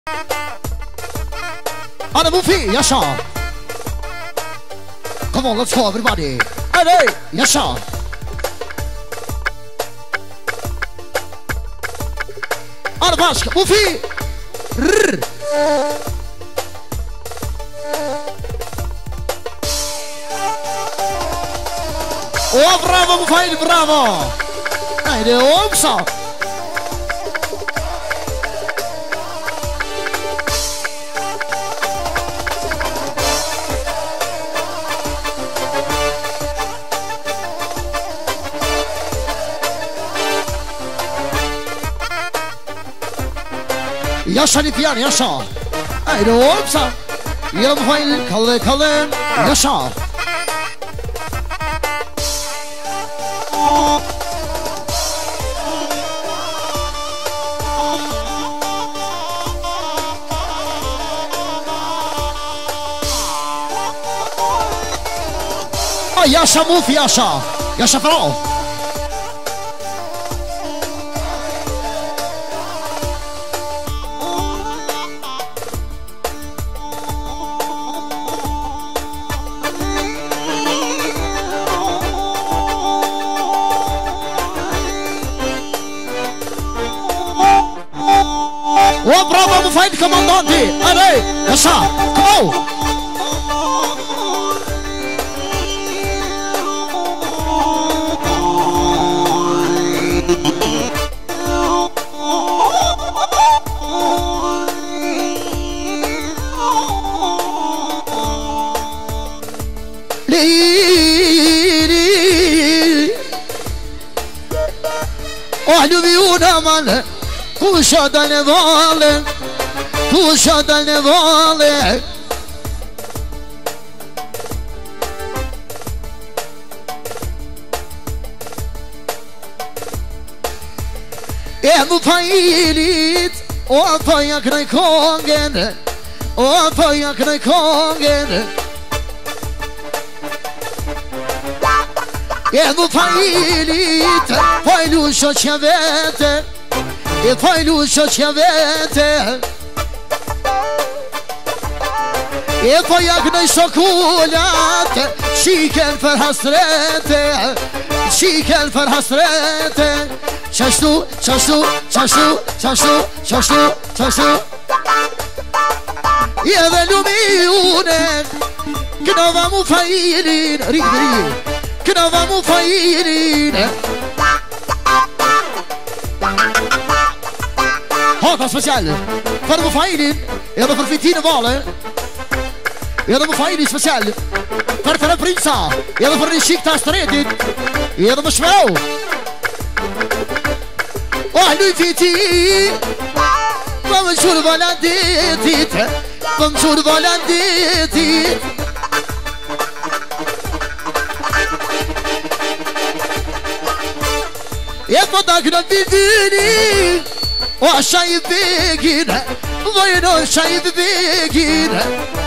On the movie, yes sir. Come on, let's go everybody. Hey, yes sir. On the basket, movie. Oh, bravo, Mufail, bravo. Haydi, opsa. Yaşa Lipyan, yaşa. Haydi, opsa. Ya Mufail, kalın, yaşa. Yaşa Mufi, yaşa. Yaşa bra. Oh, bravo, Mufail, comandante. Allez, yaşa. Come on. Male, kusha dalle vale, kusha dalle vale. Mufailit, o paya knai kongen, o paya knai kongen. Mufailit, pailusha chavete. E pailusha chavete. E paya knai sokulat, shiken för hasrete, shiken för hasrete. Çaştu, çaştu, çaştu, çaştu, çaştu, çaştu. Yevelu miyune, knava mufailin, rigri, knava mufailin. Hata special, för mufailin, är det för fittina valen? Är det mufailin special? För den prinsa, är det för den skikta stredet? Är det för små? وأهلي فيتي بمشور بلديتي بمشور بلديتي يا فضاقنا بيديني وشايف بيجينا وينو شايف بيجينا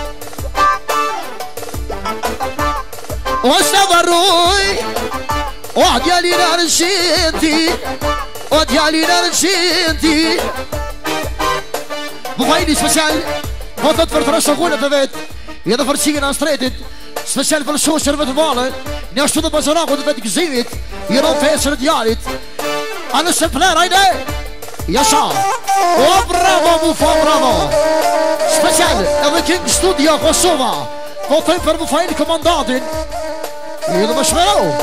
واستمروي وعديالي نارشيتي وديالي نارشيتي Mufaili special wat dat voor het goede beweet. Je dat voor zingen aan strijd. Speciaal voor de social met de ballen. Nu stond op bazar wat het gezien het. Hier op feest het jaar het. Alles is klaar hè. Ja sa. Oh bravo Mufa bravo. Speciaal de King Studio Kosovo. Wat hij voor Mufaili commandanten. Hier dat was wel.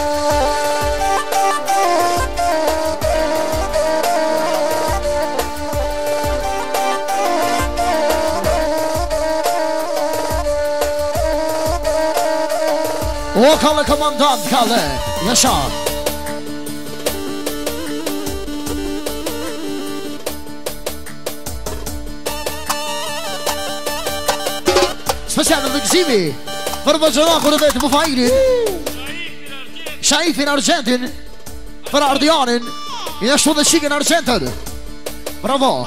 Och Kalle kommandant Kalle, yaşa. Speciale Luximi, för vad så då vet på Mufaili. Shaif in Argentin, för Ardianen. Jag står där chicken Argentin. Bravo.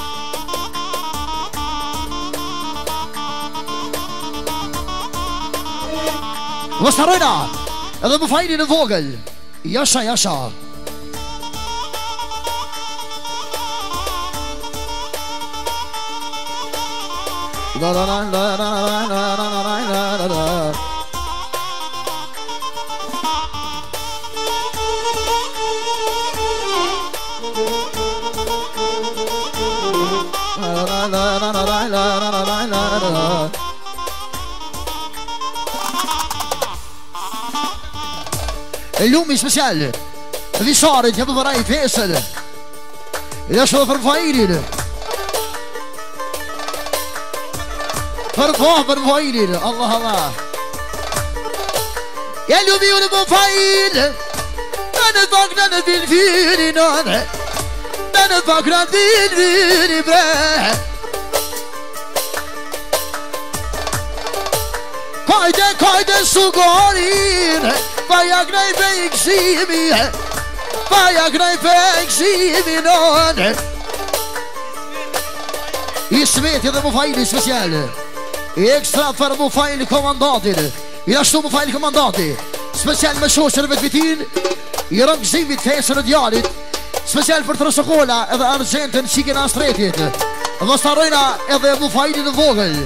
Wastarina, de Mufaili de vogel. Yaşa yaşa. La la la la la la la la la. اليوم سبيسيال اللي صارت يا ابو براي فيصل يا شوف رفايلي فرفوه برفايلي الله الله يا اليوم يا ابو فايل انا فاكرة بالفيني نار انا فاكرة بالفيني براه Kajde sugarin Vaja gnaj fejk zimi Vaja gnaj fejk zimi non I sveti dhe Mufajli special Ekstra për Mufajli komandatin I ashtu Mufajli komandati Special me shoqërve të vitin I rëmë gzimit fesër e djalit Special për të rësokola edhe argentën qikin astretit Dhe starojna edhe Mufajli në vogël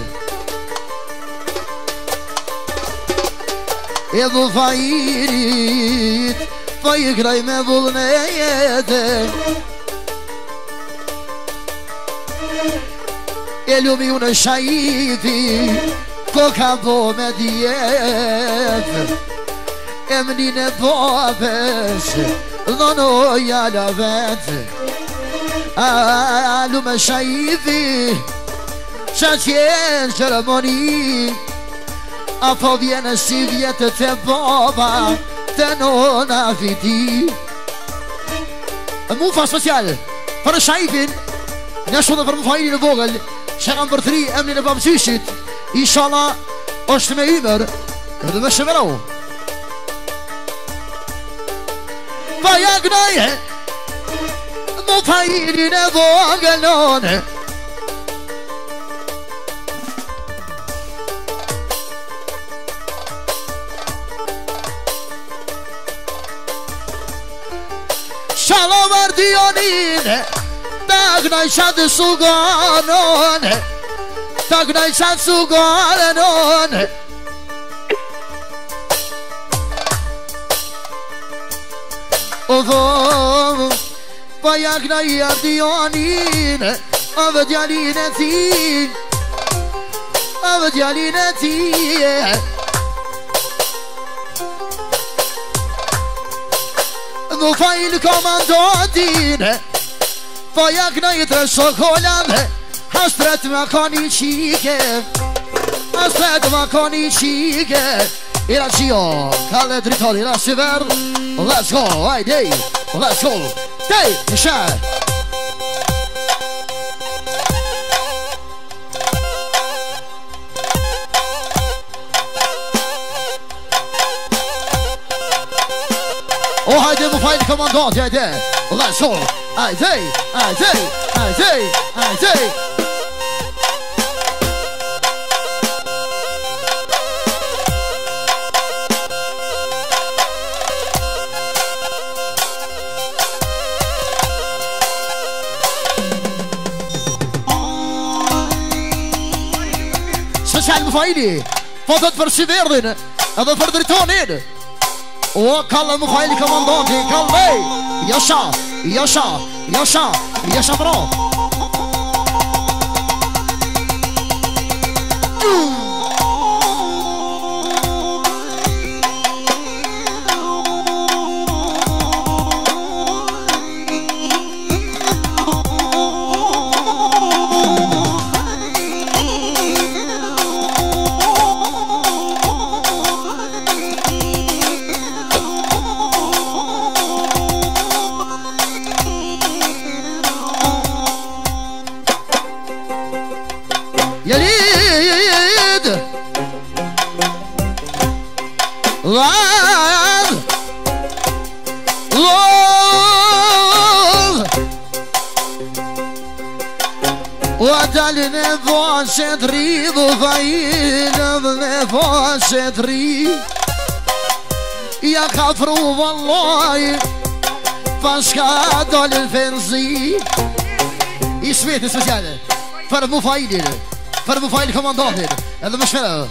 E du fajirit Pa i kraj me vullën e jetën E lumi unë shajifi Ko ka bo me djetë E mënin e babes Dhono jala vetë A lume shajifi Qa qenë ceremoni Apo vjene si vjetët e baba Të nona viti Mufa special Për shajfin Nështu dhe për Mufajli në vogël Që kam përtri emnin e babëqyshit Inshallah është me imër Edhe me shëmërau Vaja gnaje Mufajli në vogël none Dionin Tak naj qatë suganon Tak naj qatë suganon Pa jak naj ardionin Ave djalin e ti Ave djalin e ti Mufajli komandatin Pa jak në i të shokolan Hastret me koni qike Hastret me koni qike Ira qio Kalle dritori Ira si verd Let's go Hajde Let's go Dej Nisha O hajde Mufajli komandati, hajde Let's go Hajde, hajde, hajde, hajde Special Mufajli Fotot për si verdhin Edhe për dritonin O kalle Mufajli komandanti Kalle Jasha Jasha Jasha Jasha bra Dalin e voce tri Vajinëm në voce tri Ja ka fru vallaj Pas ka dalin fenzi I sveti speciale Për Mufajlin För att få fajl kommandanten. Eller vad smäller?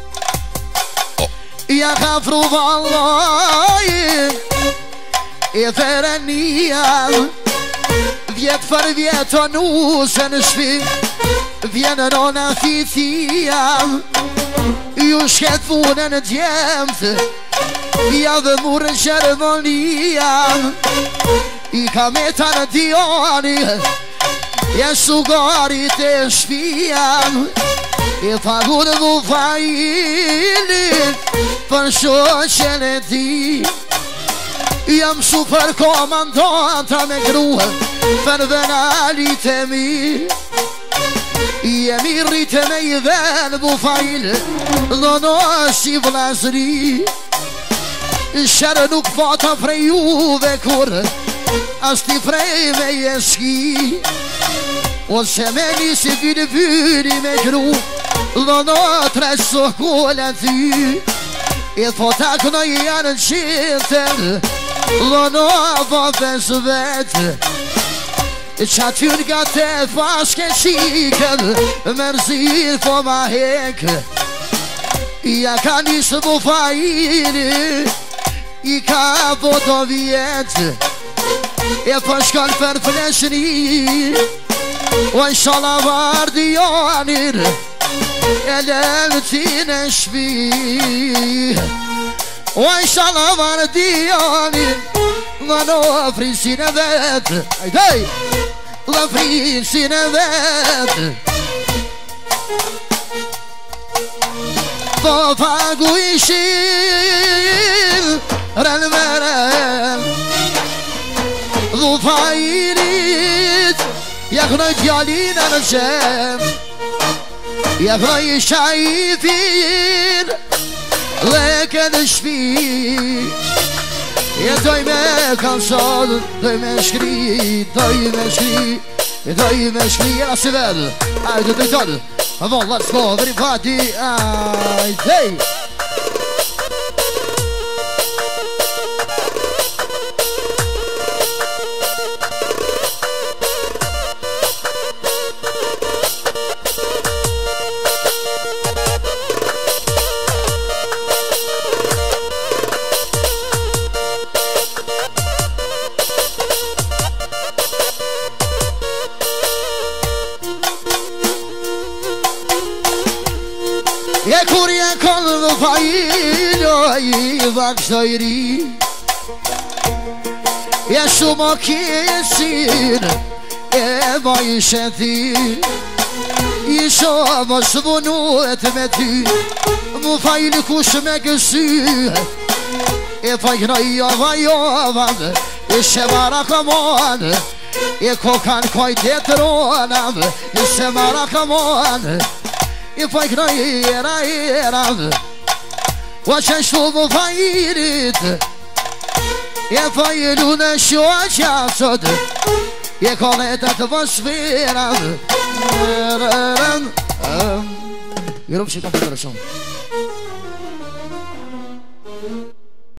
Jag kan prova alla är för en nian. Vet för vet och nosen sving. Viene donna fitian. Jag skett vården ett jämt. Jag vill moren kärvanian. I kametan diani. Jag såg inte spian. Jag pagode vår fajlig. För så känner de. Jag superkommandant med gro. För vänner lite mer. Jag mirrite mig vän på fajl. Någon sivlasri. Kära nog fata frejo veckor. Asti frej mig en ski. Och se mig se vid med gro. Någon träss och kolen ty. Ett på tackna i en kinten. Någon vapens vet. Chatun gate faske chiken. Merci för mig. Jag kan inte få fajr. I kapot och vet. Jag förskall för fläschni. Och inshallah var det janir. Eller tinen spi. Och inshallah var det janir. Vadå frisina vet. Hej! La frisina vet. Vad pago i skil. Ralveren. Vad fajrit. Jag kan inte jalina den käm. Jag kan inte tjejfin. Läkande spil. Jag tar med kalsad. Tar med skri. Tar med skri. Tar med skri. Jag ser väl. Det tar du. Vallar skaver i party. Hej! Jag kor jag kolv och fajl och i vaxöjri. Jag som och kessin är vad jag känner. I som och svånåt med ty. Må fajl kurs med gusur. Jag får gröja vad jag vann. Jag kämara kaman. Jag kokan kajt rånan. Jag kämara kaman. If I can hear it, watch and show of it. If I do the show, I shall. You call it at the atmosphere. You don't see the song.